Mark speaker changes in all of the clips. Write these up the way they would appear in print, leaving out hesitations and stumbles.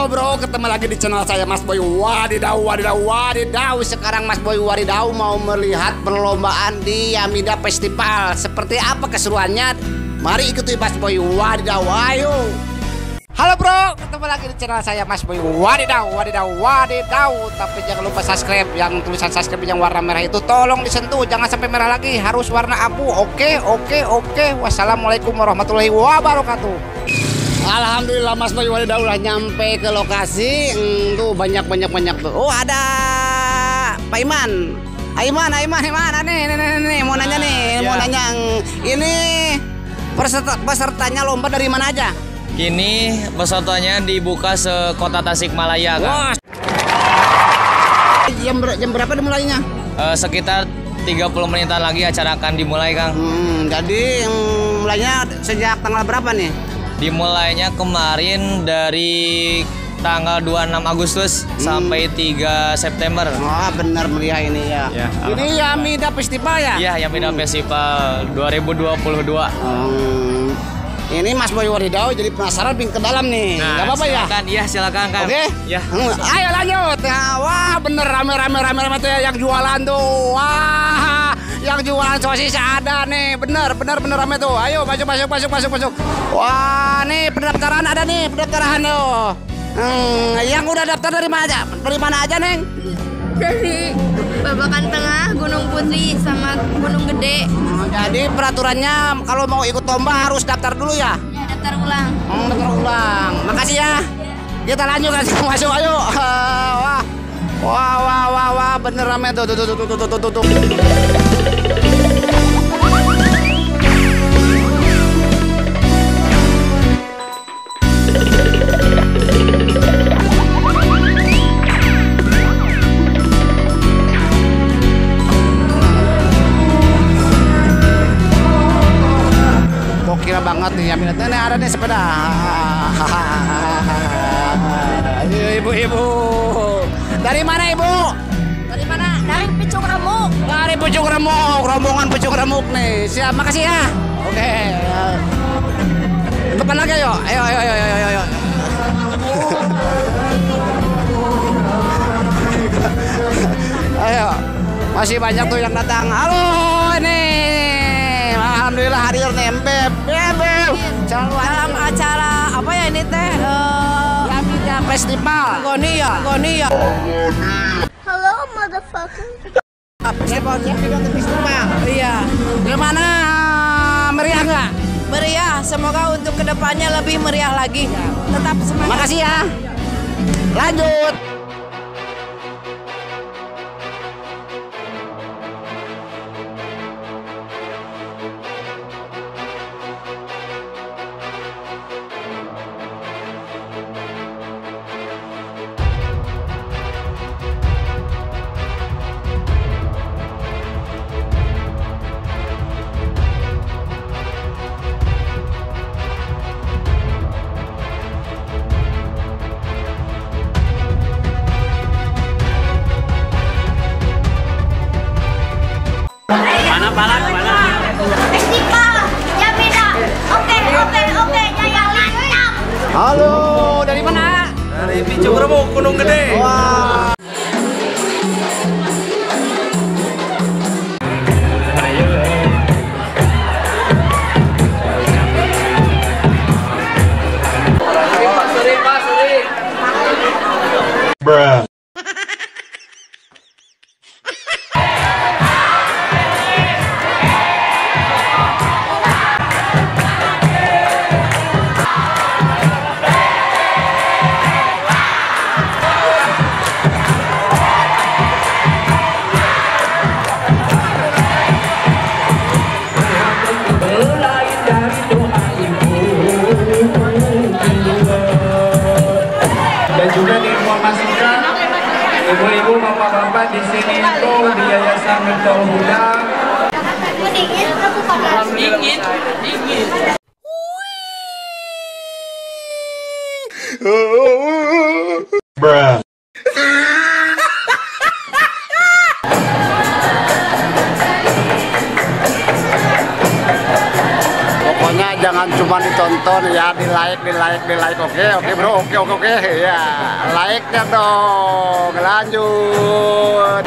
Speaker 1: Halo bro, ketemu lagi di channel saya Mas Boy. Wadidaw, wadidaw, wadidaw. Sekarang Mas Boy Wadidaw mau melihat perlombaan di Yamida Festival. Seperti apa keseruannya? Mari ikuti Mas Boy Wadidaw, ayo. Halo bro, ketemu lagi di channel saya Mas Boy Wadidaw, wadidaw, wadidaw. Tapi jangan lupa subscribe. Yang tulisan subscribe yang warna merah itu tolong disentuh, jangan sampai merah lagi, harus warna abu. Oke. Wassalamualaikum warahmatullahi wabarakatuh. Alhamdulillah Mas Boy Wadidaw udah nyampe ke lokasi. Tuh banyak tuh. Oh ada Pak Iman. Iman, nih mau nanya nih, mau nanya ini pesertanya lomba dari mana aja?
Speaker 2: Kini pesertanya dibuka sekota Tasikmalaya, Kang.
Speaker 1: Jam berapa dimulainya?
Speaker 2: Sekitar 30 menitan lagi acara akan dimulai, Kang.
Speaker 1: Jadi mulainya sejak tanggal berapa nih?
Speaker 2: Dimulainya kemarin dari tanggal 26 Agustus sampai 3 September.
Speaker 1: Wah, benar meriah ini ya. Ini Yamida Festival ya?
Speaker 2: Iya, Yamida Festival 2022.
Speaker 1: Ini Mas Boy Wadidaw jadi penasaran pingin ke dalam nih. Gak apa-apa ya?
Speaker 2: Silakan, iya silakan, Kang.
Speaker 1: Oke?
Speaker 2: Ya.
Speaker 1: Ayo lanjut. Ya, wah, bener rame tuh ya yang jualan tuh. Wah, yang jualan sosis ada nih. Bener rame tuh. Ayo masuk. Wah, nih pendaftaran ada nih, pendaftaran tuh. Yang udah daftar dari mana aja? Dari mana aja, Neng?
Speaker 3: Dari Babakan Tengah, Gunung Putri, sama Gunung Gede.
Speaker 1: Jadi peraturannya kalau mau ikut lomba harus daftar dulu ya?
Speaker 3: Ya, daftar ulang.
Speaker 1: Daftar ulang. Makasih ya. Kita lanjut masuk ayo. Wah, bener rame tuh. Gokil banget nih ya minatnya. Nih ada nih sepeda. Ibu. Dari mana ibu?
Speaker 3: Dari mana? Dari Pucung Remuk.
Speaker 1: Dari Pucung Remuk, rombongan Pucung Remuk nih. Siap, makasih ya. Oke. Depan lagi ayo. Ayo. Masih banyak tuh yang datang. Halo ini. Alhamdulillah hadir nih Beb.
Speaker 3: Dalam acara apa ya ini teh?
Speaker 1: Yamida Festival.
Speaker 3: Agonia. Halo motherfucker.
Speaker 1: Yamida Festival.
Speaker 3: Iya.
Speaker 1: Gimana? Meriah nggak?
Speaker 3: Meriah. Semoga untuk kedepannya lebih meriah lagi. Tetap semangat.
Speaker 1: Makasih ya. Lanjut.
Speaker 4: Mana?
Speaker 3: Festival Yamida. Oke, Jaya Lintang.
Speaker 1: Halo, dari mana?
Speaker 4: Dari Pucung Remuk, Gunung Gede.
Speaker 1: Wah.
Speaker 4: Suri.
Speaker 5: Bruh.
Speaker 4: Dan juga diinformasikan ibu-ibu, bapak-bapak di sini itu di Yayasan Mirtul Huda. Dingin.
Speaker 5: Bruh.
Speaker 1: Pokoknya jangan cuma ditonton ya, di like. Oke bro, oke. Ya, like-nya dong. Lanjut.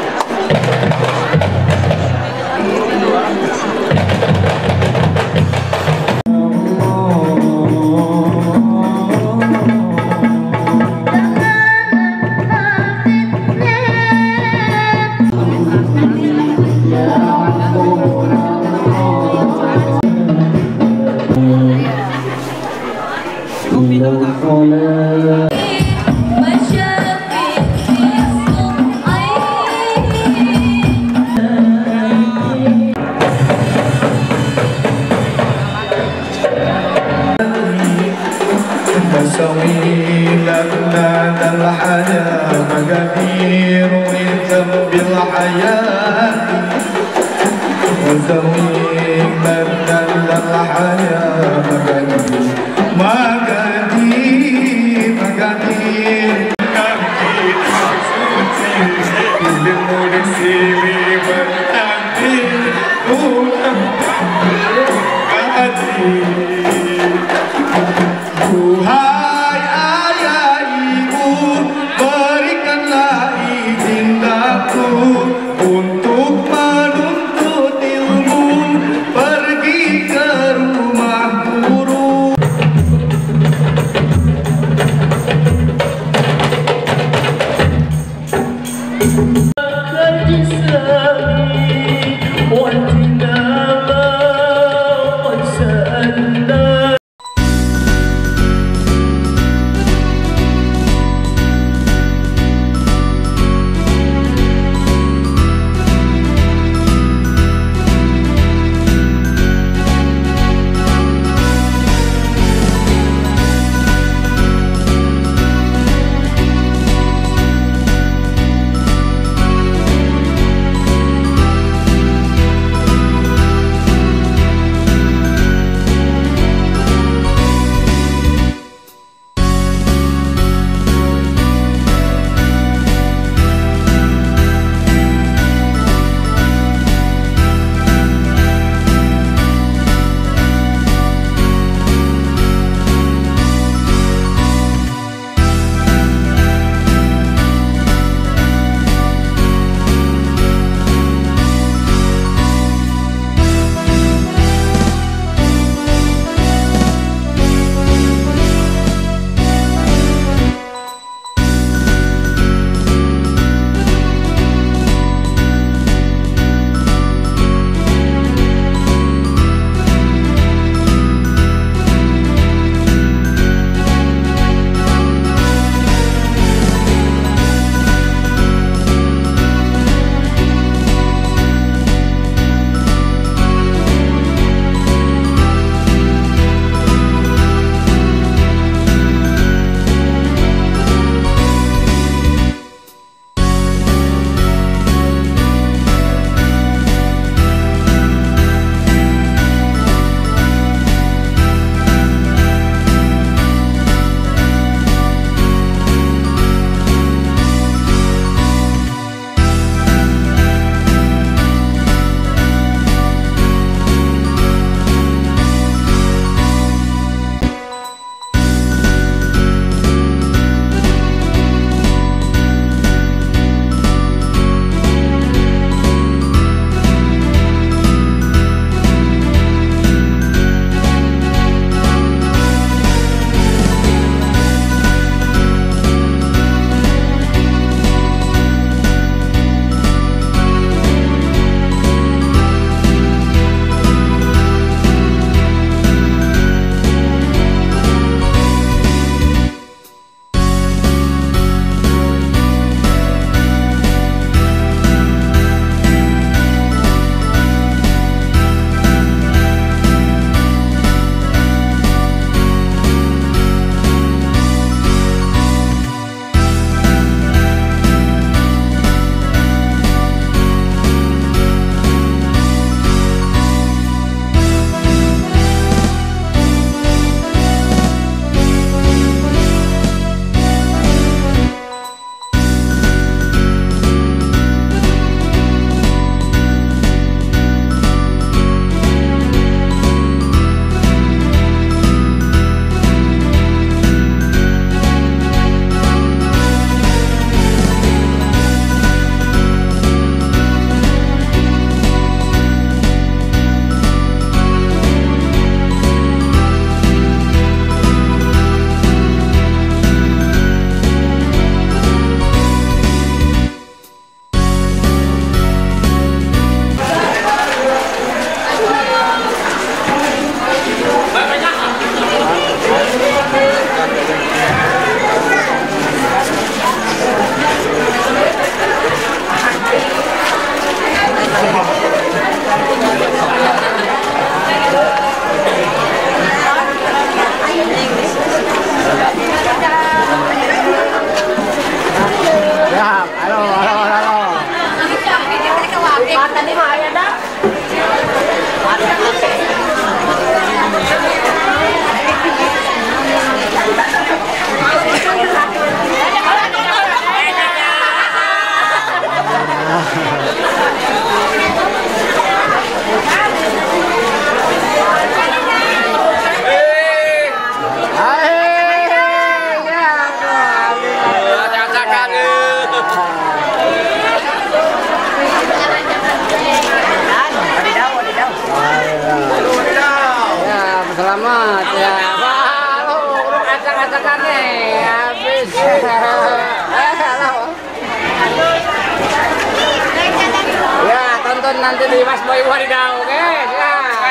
Speaker 1: nonton nanti di Mas Boy Wadidaw, guys. Ya.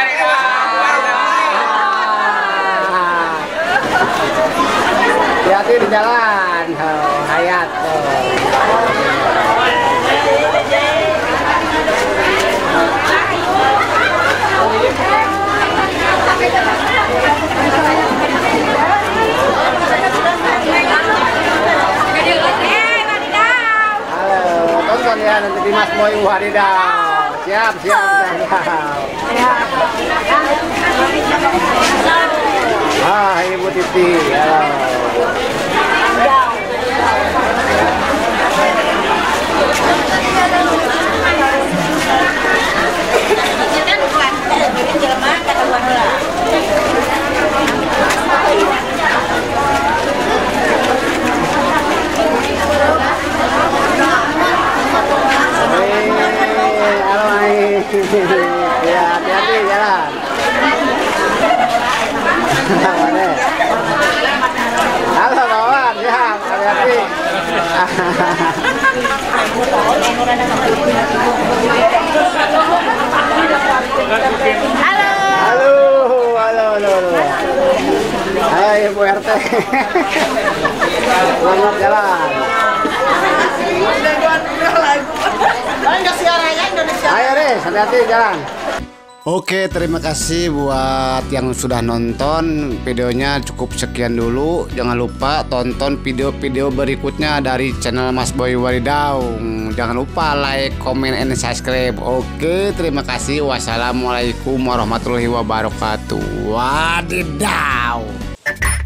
Speaker 1: Hati-hati di jalan. Hayat. Tonton ya nanti di Mas Boy Wadidaw. Siap. Ibu Titi. Ya, hati-hati jalan. Halo kawan, ya, hati-hati. Halo. Hai Bu RT. Selamat jalan. Ayo Riz, hati-hati jalan. Oke, terima kasih buat yang sudah nonton videonya. Cukup sekian dulu. Jangan lupa tonton video-video berikutnya dari channel Mas Boy Wadidaw. Jangan lupa like, comment, and subscribe. Oke, terima kasih. Wassalamualaikum warahmatullahi wabarakatuh. Wadidaw.